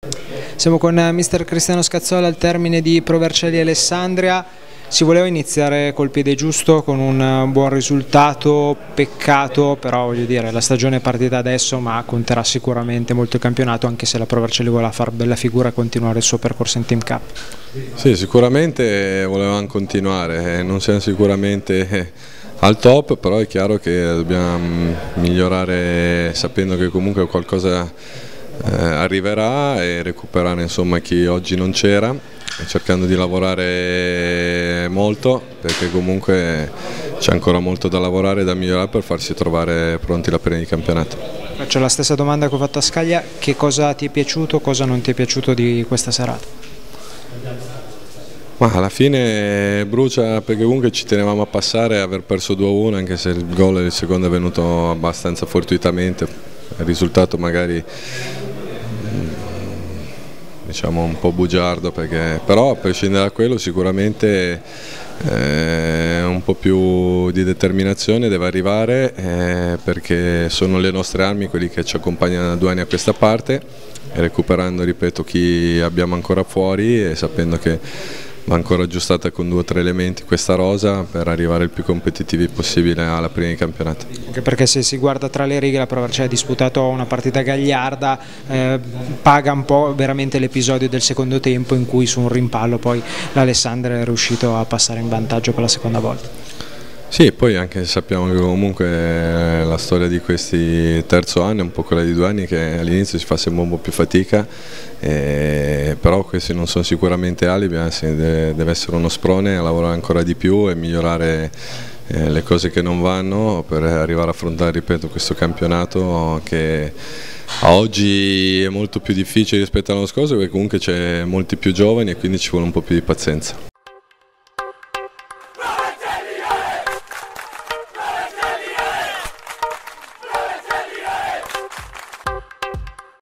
Siamo con mister Cristiano Scazzola al termine di Pro Vercelli Alessandria. Si voleva iniziare col piede giusto con un buon risultato, peccato, però voglio dire la stagione è partita adesso, ma conterà sicuramente molto il campionato, anche se la Pro Vercelli voleva fare bella figura e continuare il suo percorso in Team Cup. Sì, sicuramente volevamo continuare, non siamo sicuramente al top, però è chiaro che dobbiamo migliorare sapendo che comunque qualcosa arriverà e recuperare insomma chi oggi non c'era, cercando di lavorare molto perché comunque c'è ancora molto da lavorare e da migliorare per farsi trovare pronti la prima di campionato. Faccio la stessa domanda che ho fatto a Scaglia: che cosa ti è piaciuto, cosa non ti è piaciuto di questa serata? Ma alla fine brucia perché comunque ci tenevamo a passare e aver perso 2-1, anche se il gol del secondo è venuto abbastanza fortuitamente, il risultato magari diciamo un po' bugiardo, però a prescindere da quello sicuramente un po' più di determinazione deve arrivare, perché sono le nostre armi quelli che ci accompagnano da 2 anni a questa parte, e recuperando, ripeto, chi abbiamo ancora fuori e sapendo che va ancora aggiustata con 2 o 3 elementi questa rosa per arrivare il più competitivi possibile alla prima di campionato. Anche perché se si guarda tra le righe la Pro Vercelli ha disputato una partita gagliarda, paga un po' veramente l'episodio del secondo tempo in cui su un rimpallo poi l'Alessandria è riuscito a passare in vantaggio per la seconda volta. Sì, poi anche sappiamo che comunque la storia di questi terzo anno è un po' quella di 2 anni, che all'inizio si fa sempre un po' più fatica, però questi non sono sicuramente alibi, anzi deve essere uno sprone a lavorare ancora di più e migliorare le cose che non vanno per arrivare a affrontare, ripeto, questo campionato che a oggi è molto più difficile rispetto all'anno scorso, perché comunque c'è molti più giovani e quindi ci vuole un po' più di pazienza.